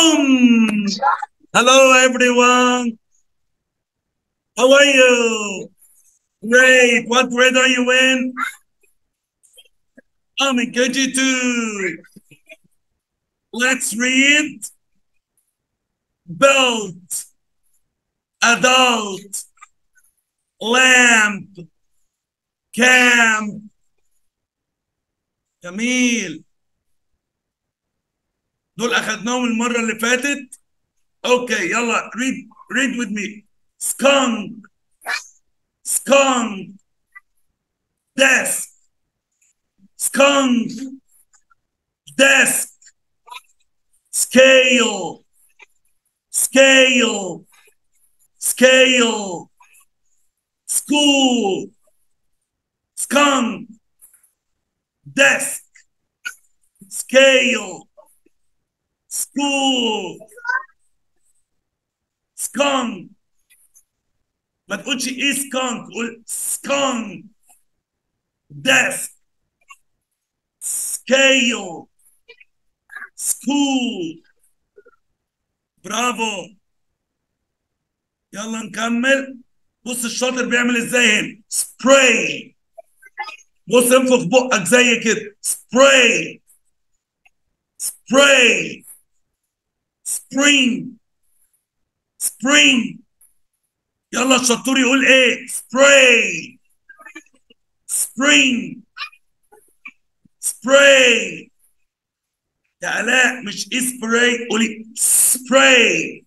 Boom! Hello, everyone. How are you? Great. What grade are you in? I'm in KG2. Let's read belt, adult, lamp, camp. جميل. دول أخدناهم المرة اللي فاتت. Okay, يلا read with me. Skunk, skunk, desk, skunk, desk, scale, scale, scale, school, skunk, desk, scale, school, skunk. ما تقولش ايه skunk، قول skunk، desk، scale، school. برافو. يلا نكمل. بص الشاطر بيعمل ازاي هنا. سبراي. بص انفخ بقك زي كده. سبراي، سبراي، سبرينج، سبرينج. يلا الشطور يقول ايه. سبراي، سبرينج، سبراي. يا آلاء مش سبراي، قولي سبراي.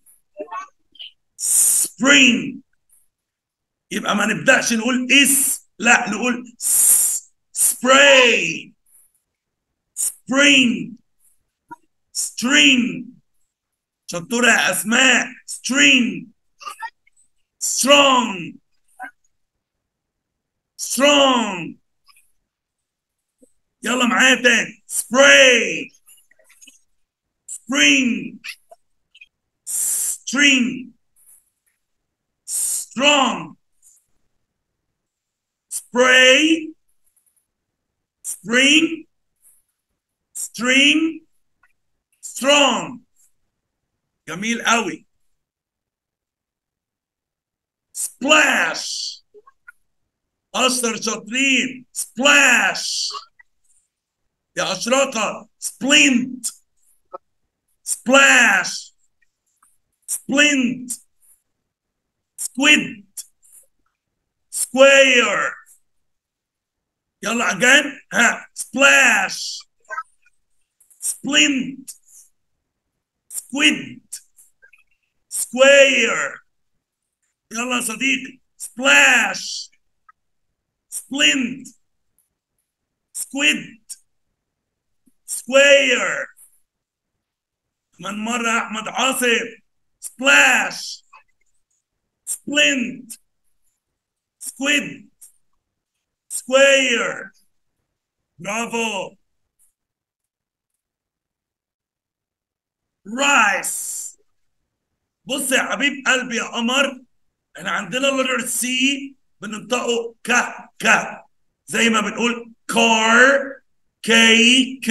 سبرينج. يبقى ما نبدأش نقول لا نقول سبراي. سبرينج، سترينج. شطورة يا أسماء. سترينج، سترونج، سترونج. يلا معايا تاني. سبراي، سبرينج، سترينج، سترونج. سبراي، سبرينج، سترينج، سترونج. جميل قوي. سبلاش. أشطر شاطرين. سبلاش. يا أشرقة. سبلينت، سبلاش، سبلينت، سكويد، سكوير. يلا again. ها. سبلاش، سبلينت، سكويد، سكوير. يلا يا صديقي. سبلاش، سبلينت، سكويد، سكوير. كمان مرة يا أحمد عاصم. سبلاش، سبلينت، سكويد، سكوير. برافو. رايس. بص يا حبيب قلبي يا قمر، احنا عندنا لتر سي بننطقه ك ك، زي ما بنقول كار، كيك،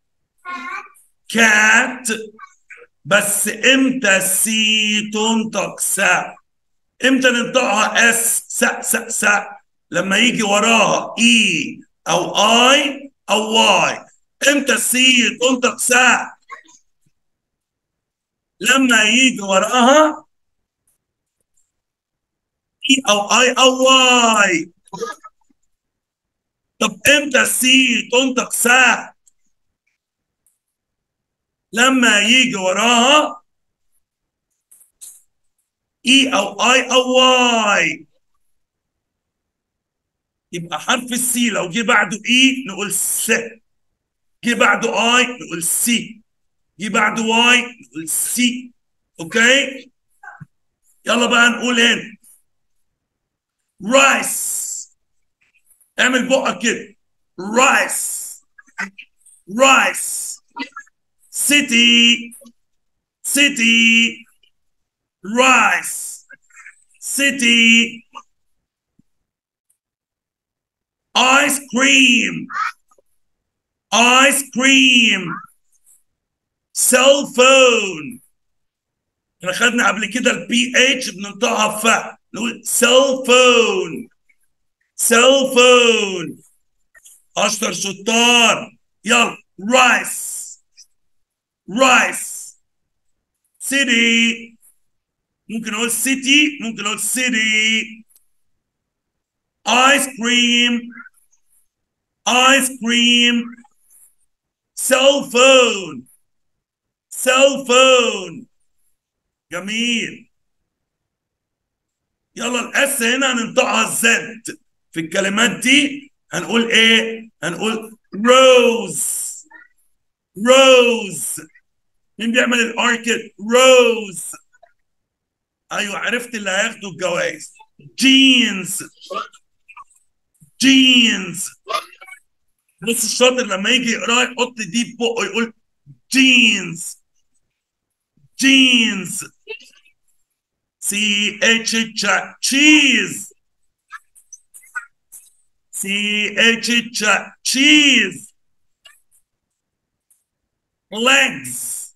كات. بس امتى السي تنطق سا؟ امتى ننطقها اس سا سا سا؟ لما يجي وراها اي او اي او واي. امتى السي تنطق سا؟ لما يجي وراها اي او اي او واي. طب امتى السي تنطق سا؟ لما يجي وراها اي او اي او واي. يبقى حرف السي لو جه بعده اي نقول س، جه بعده اي نقول سي، جه بعده واي نقول سي. اوكي. يلا بقى نقول هنا رايس. اعمل بقك كده. رايس، رايس. سيتي، سيتي، رايس، سيتي. ايس كريم، ايس كريم. cell phone. احنا خدنا قبل كده البي اتش بننطقها ف، نقول سيل فون. سيل فون. اشطر شطار. يلا رايس. رايس. سيتي. ممكن اقول سيتي، ممكن اقول سيتي. ايس كريم. ايس كريم. سيل فون. سيل فون. جميل. يلا الاس هنا هننطقها زد في الكلمات دي. هنقول ايه؟ هنقول روز. روز. مين بيعمل الار كده؟ روز. ايوه عرفت اللي هياخدوا الجوائز. جينز. جينز. بص الشاطر لما يجي يقرا يحط دي في بقه يقول جينز. جينز. سي اتش تشيز. سي اتش تشيز. legs.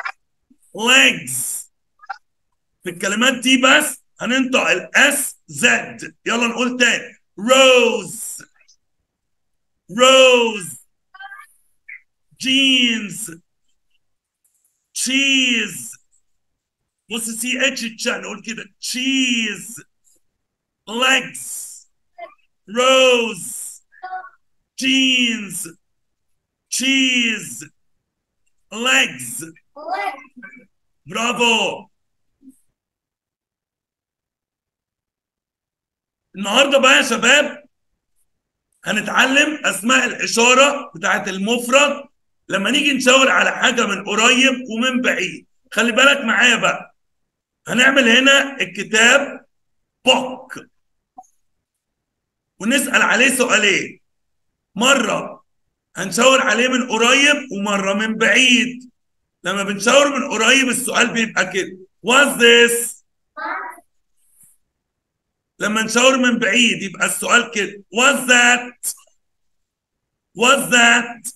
legs. في الكلمات دي بس هننطق الاس زد. يلا نقول تاني. روز. روز. جينز. تشيز. بص سي اتش نقول كده تشيز. legs. روز. جينز. تشيز. legs. برافو. النهارده بقى يا شباب هنتعلم اسماء الاشاره بتاعت المفرد لما نيجي نشاور على حاجه من قريب ومن بعيد. خلي بالك معايا بقى. هنعمل هنا الكتاب بوك ونسال عليه سؤالين. مره هنشاور عليه من قريب ومره من بعيد. لما بنشاور من قريب السؤال بيبقى كده what's this. لما نشاور من بعيد يبقى السؤال كده what's that. what's that.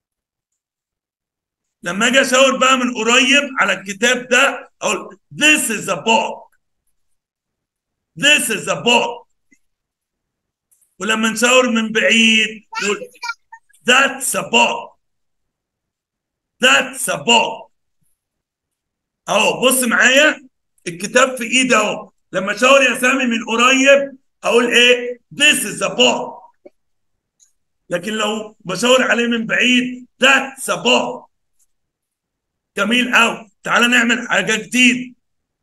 لما اجي اشاور بقى من قريب على الكتاب ده اقول this is a book. this is a book. ولما نشاور من بعيد نقول that's a book. that's a book. اهو بص معايا الكتاب في ايدي اهو. لما اشاور يا سامي من قريب اقول ايه؟ this is a book. لكن لو بشاور عليه من بعيد that's a book. جميل قوي. تعالى نعمل حاجه جديده.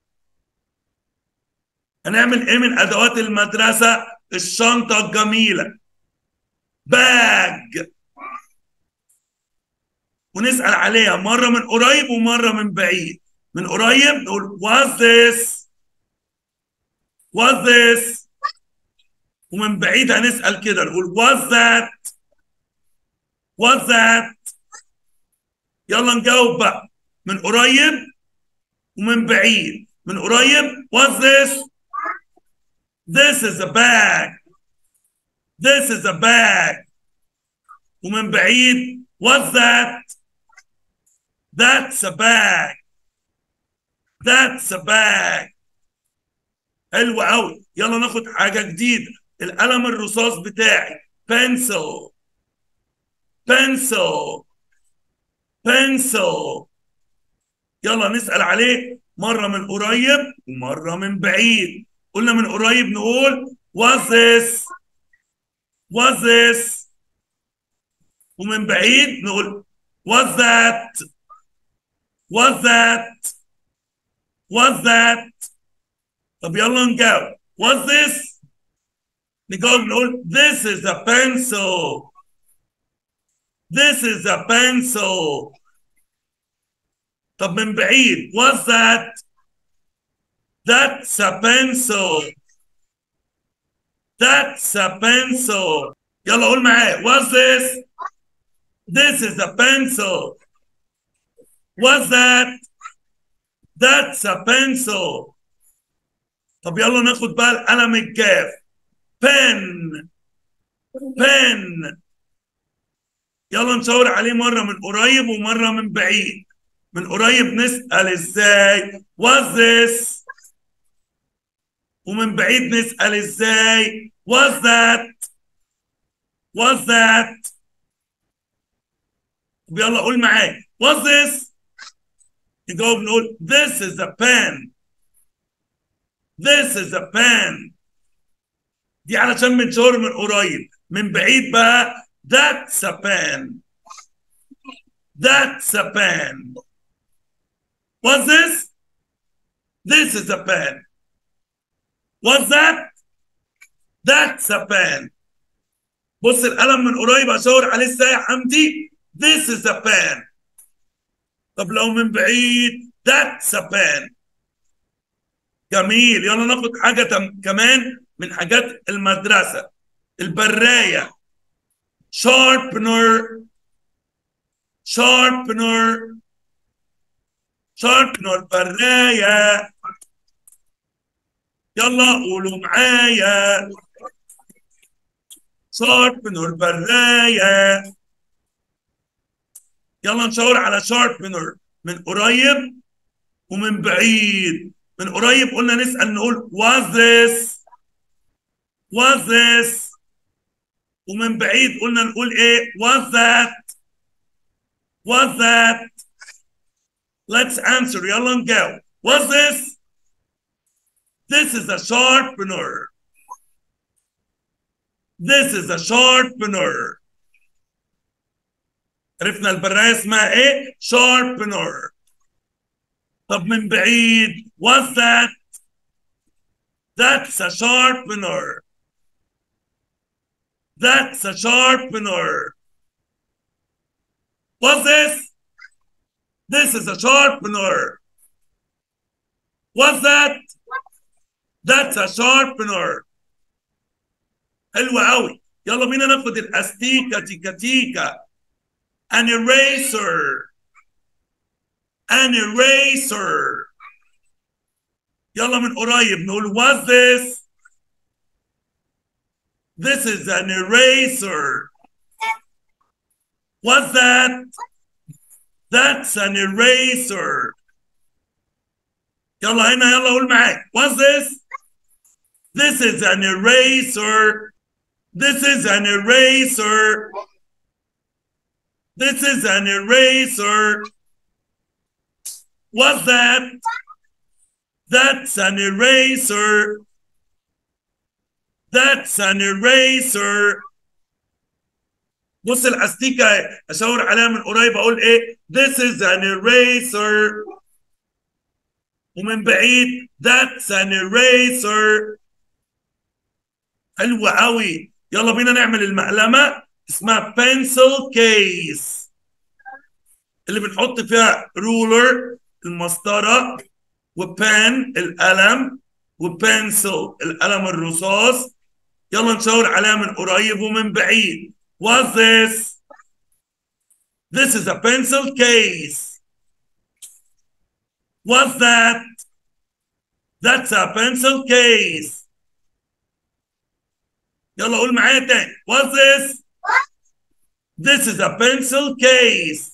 هنعمل ايه من ادوات المدرسه؟ الشنطه الجميله باج. ونسال عليها مره من قريب ومره من بعيد. من قريب نقول what's this. what's this. ومن بعيد هنسال كده نقول what's that. what's that. يلا نجاوب بقى. من قريب ومن بعيد. من قريب what's this. this is a bag. this is a bag. ومن بعيد what's that. that's a bag. that's a bag. حلو قوي. يلا ناخد حاجه جديده. القلم الرصاص بتاعي pencil. pencil. pencil. يلا نسال عليه مره من قريب ومره من بعيد. قلنا من قريب نقول what's this. what's this. ومن بعيد نقول what's that. what's that. what's that. طب يلا نجاوب what's this. نجاوب نقول this is a pencil. this is a pencil. طب من بعيد what's that. that's a pencil. that's a pencil. يلا قول معايا what's this. this is a pencil. what's that. that's a pencil. طب يلا ناخد بقى القلم الجاف pen. pen. يلا نشاور عليه مرة من قريب ومرة من بعيد. من قريب نسأل ازاي was this، ومن بعيد نسأل ازاي was that. يلا قول معايا was this، نجاوب نقول this is a pen. This is a pen. دي علشان بنشاور من قريب. من بعيد بقى that's a pen. That's a pen. What's this؟ This is a pen. What's that؟ That's a pen. بص القلم من قريب اشاور عليه ازاي يا حمدي؟ This is a pen. طب لو من بعيد that's a pen. جميل. يلا ناخد حاجة كمان من حاجات المدرسة. البراية sharpener. sharpener. sharpener براية. يلا قولوا معايا sharpener براية. يلا نشاور على sharpener من قريب ومن بعيد. من قريب قلنا نسأل نقول was this. was this. ومن بعيد قلنا نقول ايه was that. was that. let's answer. يلا نجاوب. was this. This is a sharpener. This is a sharpener. عرفنا البراية اسمها ايه؟ sharpener. طب من بعيد what's that؟ That's a sharpener. That's a sharpener. What's this? This is a sharpener. What's that؟ That's a sharpener. حلو قوي. يلا بينا ناخد الاستيكة تيكا تيكا. An eraser. An eraser. يلا من قريب نقول what's this. This is an eraser. What's that? That's an eraser. يلا هنا يلا قول معاك what's this. This is an eraser. This is an eraser. This is an eraser. What's that? That's an eraser. That's an eraser. بص الاستيكه اشاور عليها من قريب اقول ايه this is an eraser. ومن بعيد that's an eraser. حلو قوي. يلا بينا نعمل المقلمه اسمها pencil case اللي بنحط فيها رولر المسطره وبان القلم وبنسل القلم الرصاص. يلا نشاور عليها من قريب ومن بعيد. What's this? This is a pencil case. What's that? That's a pencil case. يلا قول معايا تاني. What's this? This is a pencil case.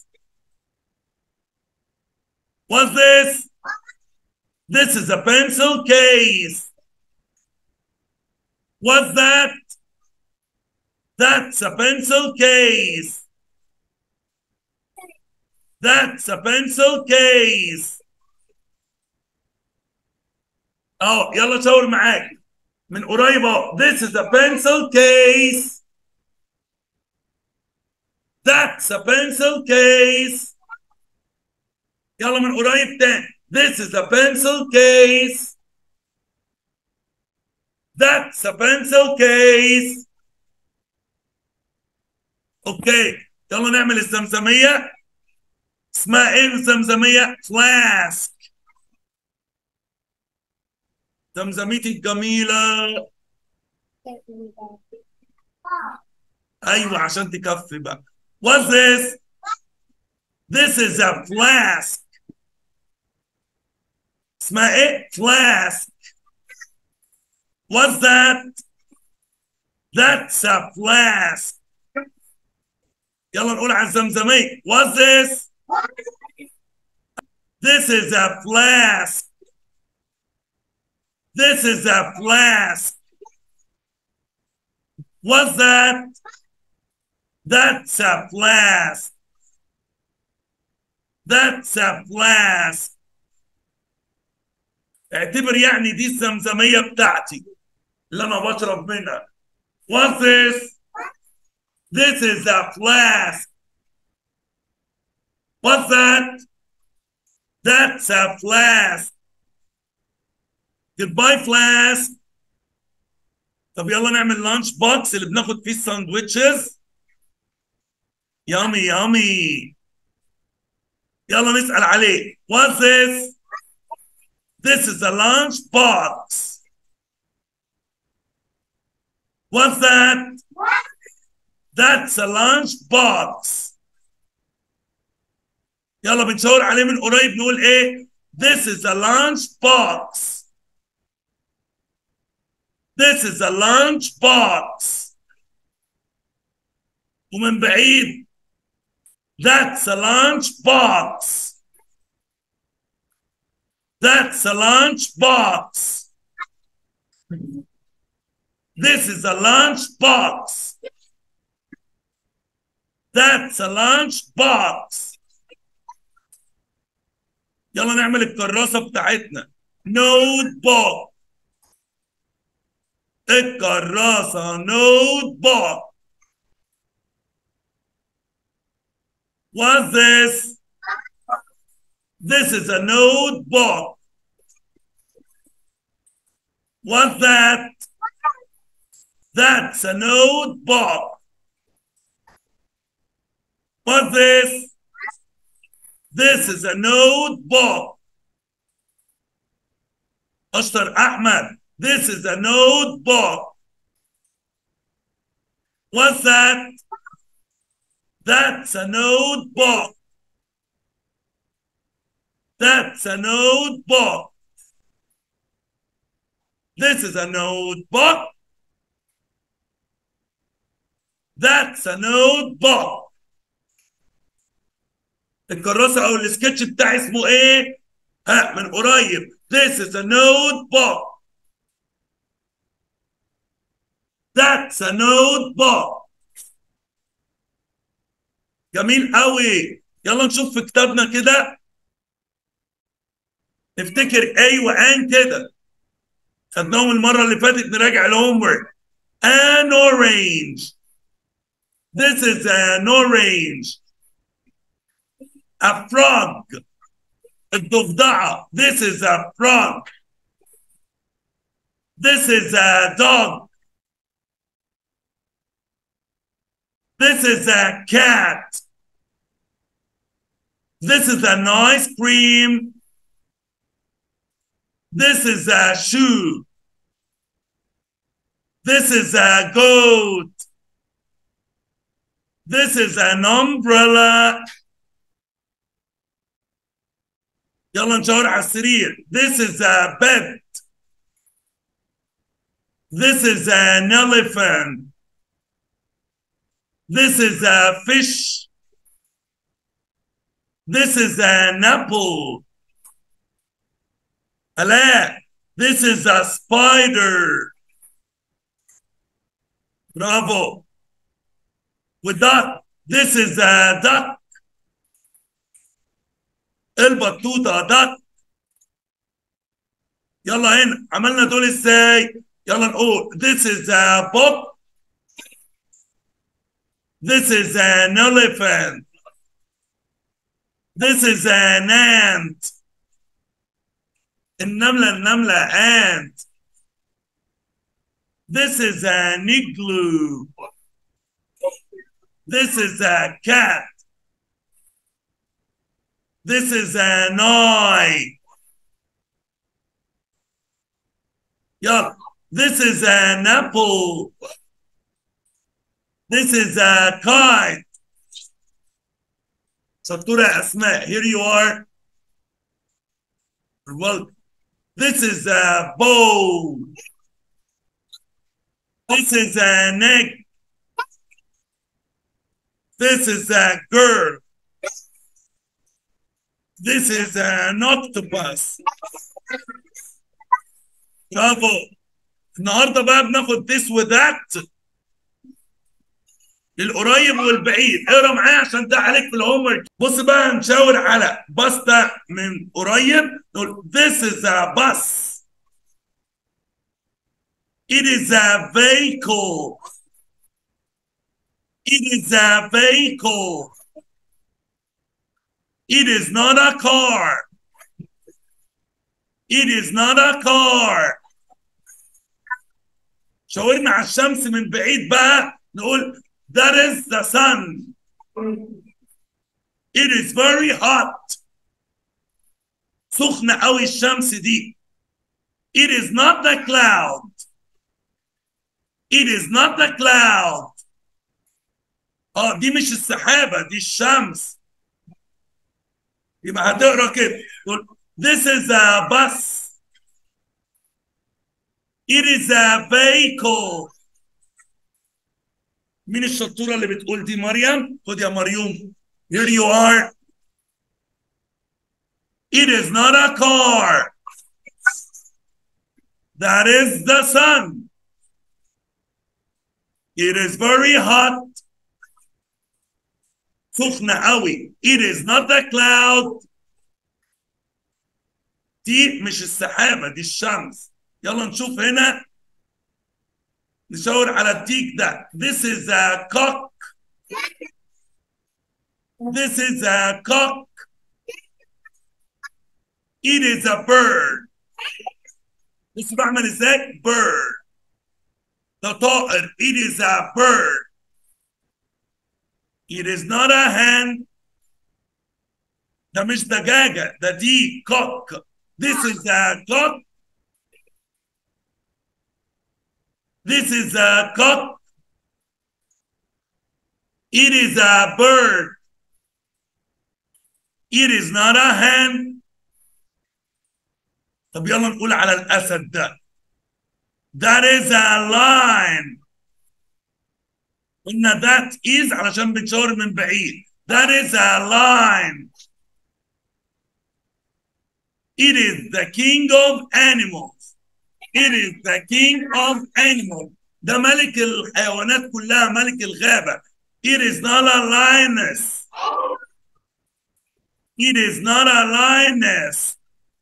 What's this? This is a pencil case. What's that? That's a pencil case. That's a pencil case. اهو يلا شاور معاك من قريب اهو. This is a pencil case. That's a pencil case. يلا من قريب تاني. This is a pencil case. That's a pencil case. اوكي يلا نعمل الزمزمية. اسمها ايه الزمزمية؟ فلاسك. زمزميتي الجميلة. ايوه عشان تكفي بقى. What's this? This is a flask. اسمها ايه؟ flask. What's that? That's a flask. يلا نقول على الزمزمية. What's this? This is a flask. This is a flask. What's that? That's a flask. That's a flask. اعتبر يعني دي الزمزمية بتاعتي اللي أنا بشرب منها. What's this? This is a flask. What's that? That's a flask. Goodbye flask. طب يلا نعمل لانش بوكس اللي بناخد فيه الساندوتشز. يامي يامي. يلا نسأل عليه. What's this? This is a lunch box. What's that? That's a lunch box. يلا بنشاور عليه من قريب نقول ايه؟ This is a lunch box. This is a lunch box. ومن بعيد That's a lunch box. That's a lunch box. This is a lunch box. That's a lunch box. يلا نعمل الكراسة بتاعتنا. Notebook. الكراسة notebook. What's this? This is a notebook. What's that? That's a notebook. What's this? This is a notebook. أشطر أحمد. This is a notebook. What's that? That's a notebook. That's a notebook. This is a notebook. That's a notebook. الكراسة أو السكتش بتاعي اسمه إيه؟ ها من قريب. This is a notebook. That's a notebook. جميل قوي. يلا نشوف في كتابنا كده. نفتكر أيوة آن كده. خدناهم المرة اللي فاتت نراجع الهوم ورك. An orange. This is an orange. A frog. الضفدعة. This is a frog. This is a dog. This is a cat. This is an ice cream. This is a shoe. This is a goat. This is an umbrella. يلا نشاور على السرير. This is a bed. This is an elephant. This is a fish. This is an apple. Alaa. This is a spider. Bravo. With that, this is a duck. البطوطة duck. يلا هنا عملنا دول ازاي؟ يلا نقول this is a book. This is an elephant. This is an ant. النملة ant. This is an igloo. This is a cat. This is an eye. Yeah, this is an apple. This is a kite. شطورة أسماء. Here you are. Well, this is a bow. This is an egg. This is a girl. This is an octopus. برافو. النهارده بقى بناخد this وذات للقريب والبعيد. اقرا معايا عشان ده عليك في الهوم ورك. بص بقى نشاور على باص ده من قريب نقول this is a bus. It is a vehicle. It is a vehicle. It is not a car. It is not a car. شاورنا على الشمس من بعيد بقى نقول that is the sun. It is very hot. سخنة قوي الشمس دي. It is not the cloud. It is not the cloud. دي مش السحابة دي الشمس. يبقى هتقرا كده تقول this is a bus. It is a vehicle. مين الشطورة اللي بتقول دي؟ مريم. خد يا مريم. Here you are. It is not a car. That is the sun. It is very hot. سخنة قوي. It is not the cloud. دي مش السحابة دي الشمس. يلا نشوف هنا نشاور على الديك ده. This is a cock. This is a cock. It is a bird. بص بعمل ازاي؟ bird. ده طائر. It is a bird. It is not a hen. ده مش دجاجة ده دي cock. This is a cock. This is a cock. It is a bird. It is not a hen. طب يلا نقول على الأسد ده. That is a lion. قلنا that is علشان بتشاور من بعيد. That is a lion. It is the king of animals. It is the king of animals. ده ملك الحيوانات كلها ملك الغابة. It is not a lioness. It is not a lioness.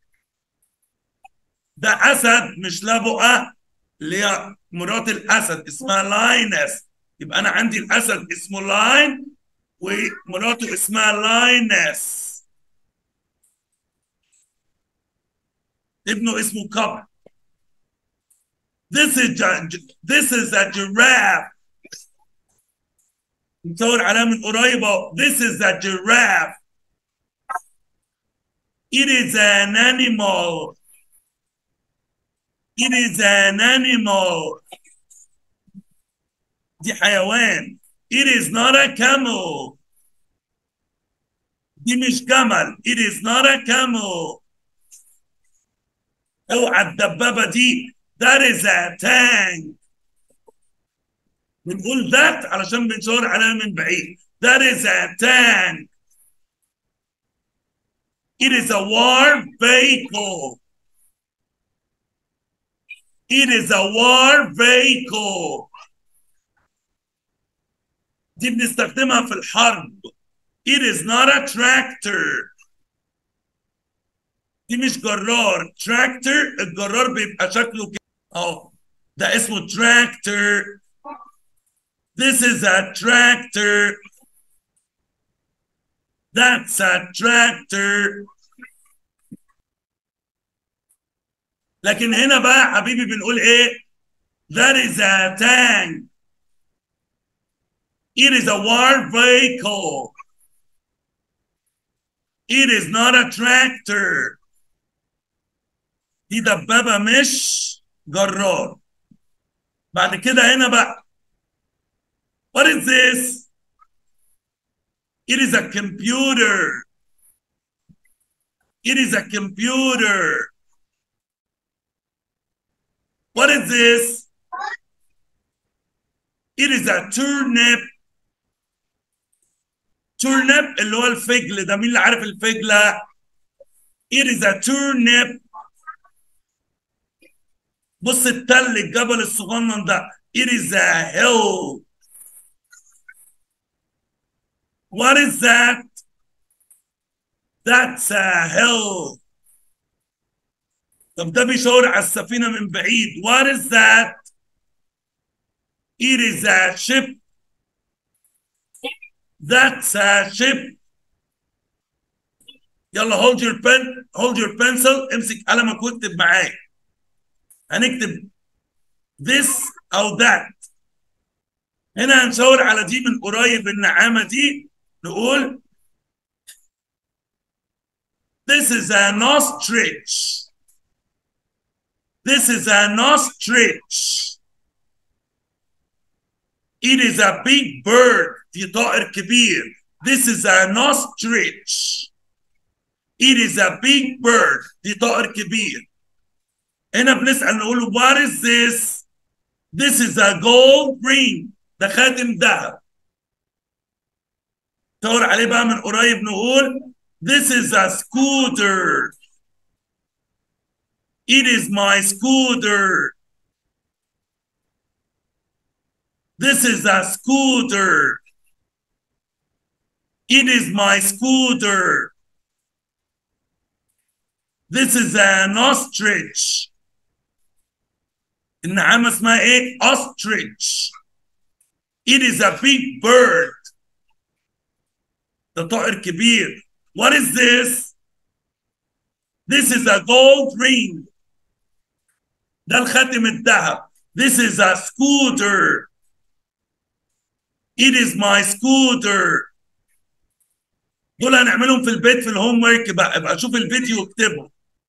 ده أسد مش لبؤة اللي هي مرات الأسد اسمها lioness. يبقى أنا عندي الأسد اسمه lion ومراته اسمها lioness. ابنه اسمه cub. This is a giraffe. نصور عليها من قريبة. This is a giraffe. It is an animal. It is an animal. دي حيوان. It is not a camel. دي مش جمل. It is not a camel. اوعى الدبابة دي. That is a tank. بنقول that علشان بنشاور عليها من بعيد. That is a tank. It is a war vehicle. It is a war vehicle. دي بنستخدمها في الحرب. It is not a tractor. دي مش جرار. tractor الجرار بيبقى شكله كده. ده اسمه tractor. This is a tractor. That's a tractor. لكن هنا بقى حبيبي بنقول ايه؟ That is a tank. It is a war vehicle. It is not a tractor. دي دبابة مش جرار. بعد كده هنا بقى What is this? It is a computer. It is a computer. What is this? It is a turnip. Turnip اللي هو الفجل ده. مين اللي عارف الفجلة؟ It is a turnip. بص التل الجبل الصغنن ده. It is a hill. What is that? That's a hill. طب ده بيشاور على السفينة من بعيد. What is that? It is a ship. That's a ship. يلا hold your pen, hold your pencil. امسك قلمك واكتب معايا. هنكتب this أو that. هنا هنشاور على دي من قريب النعامة دي. نقول this is an ostrich. This is an ostrich. It is a big bird. دي طائر كبير. This is an ostrich. It is a big bird. دي طائر كبير. هنا بنسأل نقول what is this? This is a gold ring. ده خاتم ذهب. دور عليه بقى من قريب نقول this is a scooter. It is my scooter. This is a scooter. It is my scooter. This is an ostrich. النعامة اسمها ايه؟ ostrich. It is a big bird. ده طائر كبير. What is this? This is a gold ring. ده الخاتم الذهب. This is a scooter. It is my scooter. دول هنعملهم في البيت في الهوم ورك بقى. ابقى شوف الفيديو واكتبه.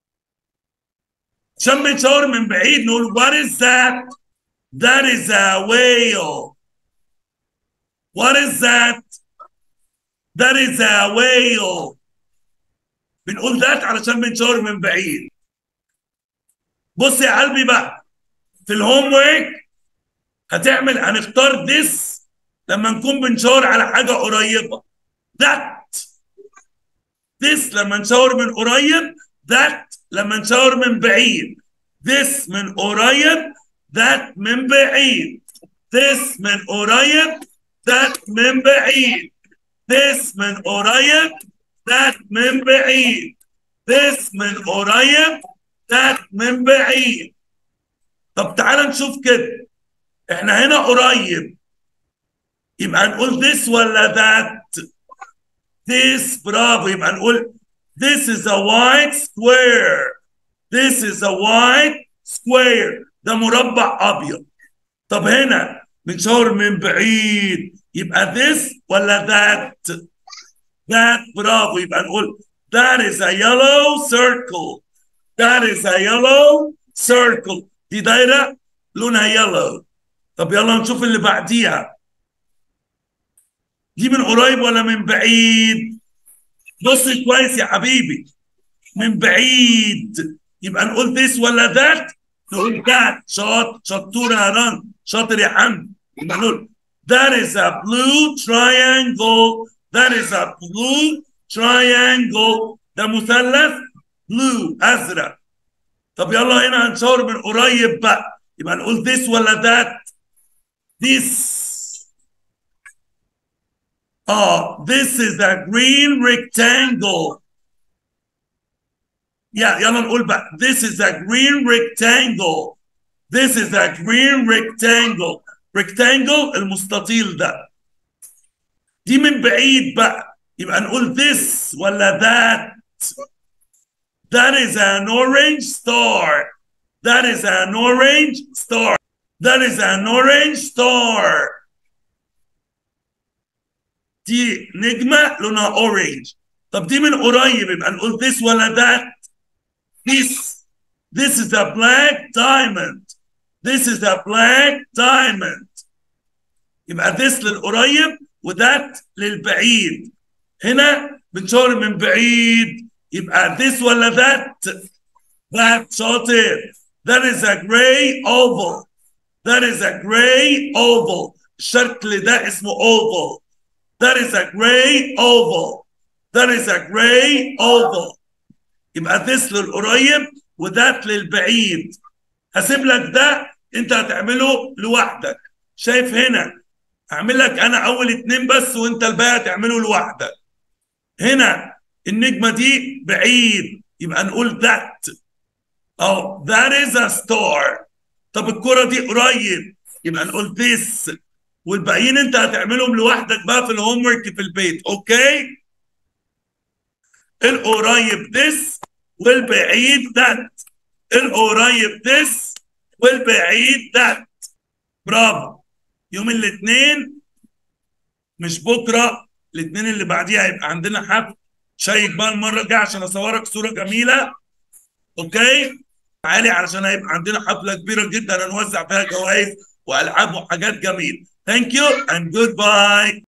عشان بنشاور من بعيد نقول what is that? That is a whale. What is that? That is a whale. بنقول that علشان بنشاور من بعيد. بص يا قلبي بقى في الهوم ورك هنختار this لما نكون بنشاور على حاجة قريبة. that. this لما نشاور من قريب. that لما نشاور من بعيد. this من قريب. that من بعيد. this من قريب. that من بعيد. this من قريب. that من بعيد. this من قريب. that من بعيد. طب تعال نشوف كده. احنا هنا قريب يبقى نقول this ولا that؟ this. برافو. يبقى نقول this is a white square. This is a white square. ده مربع أبيض. طب هنا بنشاور من بعيد يبقى this ولا that؟ that. برافو. يبقى نقول that is a yellow circle. That is a yellow circle. دي دايرة لونها yellow. طب يلا نشوف اللي بعديها. دي من قريب ولا من بعيد؟ بص كويس يا حبيبي. من بعيد. يبقى نقول this ولا that؟ نقول that. شطور يا رن. شاطر يا حمد. يبقى نقول that is a blue triangle. That is a blue triangle. ده مثلث blue أزرق. طب يلا هنا هنشاور من قريب بقى. يبقى نقول this ولا that؟ this. This is a green rectangle. يلا نقول بقى this is a green rectangle. This is a green rectangle. rectangle المستطيل ده. دي من بعيد بقى يبقى نقول this ولا that؟ That is an orange star. That is an orange star. That is an orange star. دي نجمة لونها orange. طب دي من قريب يبقى نقول this ولا that؟ This is a black diamond. This is a black diamond. يبقى this للقريب وذات للبعيد. هنا بنشاور من بعيد يبقى this ولا that؟ that. شاطر. That is a gray oval. That is a gray oval. الشكل ده اسمه oval. That is a gray oval. That is a gray oval. يبقى this للقريب وذات للبعيد. هسيب لك ده انت هتعمله لوحدك. شايف هنا اعمل لك انا اول اتنين بس وانت الباقي هتعمله لوحدك. هنا النجمه دي بعيد يبقى نقول that. او that is a star. طب الكره دي قريب يبقى نقول this. والباقيين انت هتعملهم لوحدك بقى في الهوم ورك في البيت. اوكي؟ القريب this والبعيد that. القريب this والبعيد that. برافو. يوم الاثنين مش بكره، الاثنين اللي بعديها هيبقى عندنا حفل شيك بقى المره الجايه عشان اصورك صوره جميله. اوكي؟ تعالي علشان هيبقى عندنا حفله كبيره جدا هنوزع فيها جوائز والعاب وحاجات جميله. ثانك يو اند جود باي.